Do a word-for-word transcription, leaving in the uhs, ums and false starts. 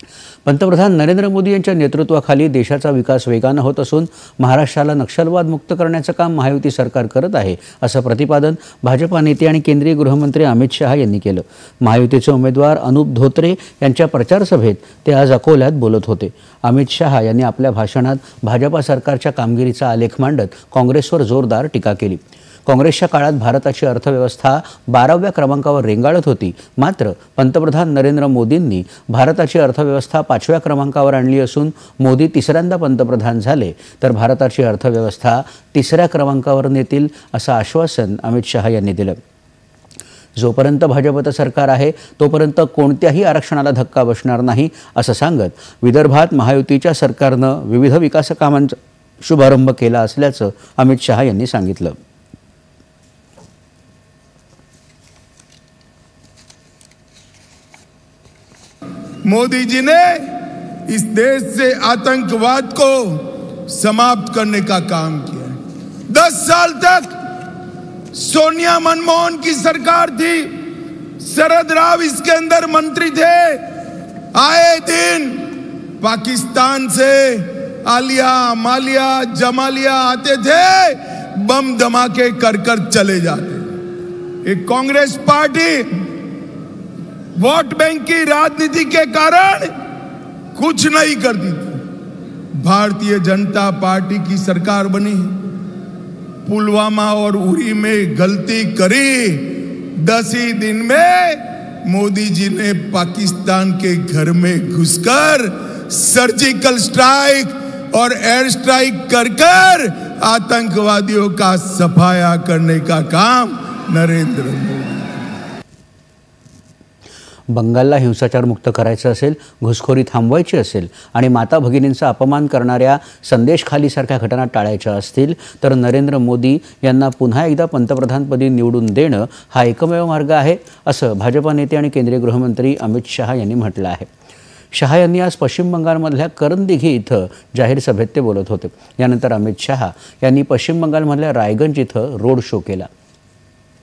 पंतप्रधान नरेंद्र मोदी यांच्या नेतृत्वाखाली देशाचा विकास वेगाने होत असून महाराष्ट्राला नक्षलवाद मुक्त करण्याचं काम महायुती सरकार करत आहे, असं प्रतिपादन भाजपा नेते आणि केंद्रीय गृहमंत्री अमित शहा यांनी केलं। महायुतीचे उमेदवार अनुप धोत्रे यांच्या प्रचार सभेत ते आज अकोल्यात बोलत होते। अमित शहा यांनी आपल्या भाषणात भाजपा सरकारच्या कामगिरीचा आलेख मांडत काँग्रेसवर जोरदार टीका केली। काँग्रेसच्या काळात भारताची अर्थव्यवस्था बाराव्या क्रमांकावर रेंगाळत होती, मात्र पंतप्रधान नरेंद्र मोदींनी भारताची अर्थव्यवस्था पाचव्या क्रमांकावर आणली असून मोदी तिसऱ्यांदा पंतप्रधान झाले तर भारताची अर्थव्यवस्था तिसऱ्या क्रमांकावर नेतील असं आश्वासन अमित शहा यांनी दिलं। जोपर्यंत भाजपचं सरकार आहे तोपर्यंत कोणत्याही आरक्षणाला धक्का बसणार नाही असं सांगत विदर्भात महायुतीच्या सरकारनं विविध विकास कामांचा शुभारंभ केला असल्याचं अमित शहा यांनी सांगितलं। मोदी जी ने इस देश से आतंकवाद को समाप्त करने का काम किया है। दस साल तक सोनिया मनमोहन की सरकार थी, शरद राव इसके अंदर मंत्री थे। आए दिन पाकिस्तान से आलिया मालिया जमालिया आते थे, बम धमाके कर कर चले जाते। एक कांग्रेस पार्टी वोट बैंक की राजनीति के कारण कुछ नहीं करती थी। भारतीय जनता पार्टी की सरकार बनी, पुलवामा और उरी में गलती करी, दस ही दिन में मोदी जी ने पाकिस्तान के घर में घुसकर सर्जिकल स्ट्राइक और एयर स्ट्राइक कर कर आतंकवादियों का सफाया करने का काम नरेंद्र मोदी। बंगालला हिंसाचार मुक्त करायचं असेल, घुसखोरी थांबवायची असेल आणि माता भगिनींचा अपमान करणाऱ्या संदेश खालीसारख्या घटना टाळायच्या असतील तर नरेंद्र मोदी यांना पुन्हा एकदा पंतप्रधानपदी निवडून देणं हा एकमेव मार्ग आहे, असं भाजपा नेते आणि केंद्रीय गृहमंत्री अमित शहा यांनी म्हटलं आहे। शहा यांनी आज पश्चिम बंगालमधल्या करनदिघी इथं जाहीर सभेत ते बोलत होते। यानंतर अमित शहा यांनी पश्चिम बंगालमधल्या रायगंज इथं रोड शो केला।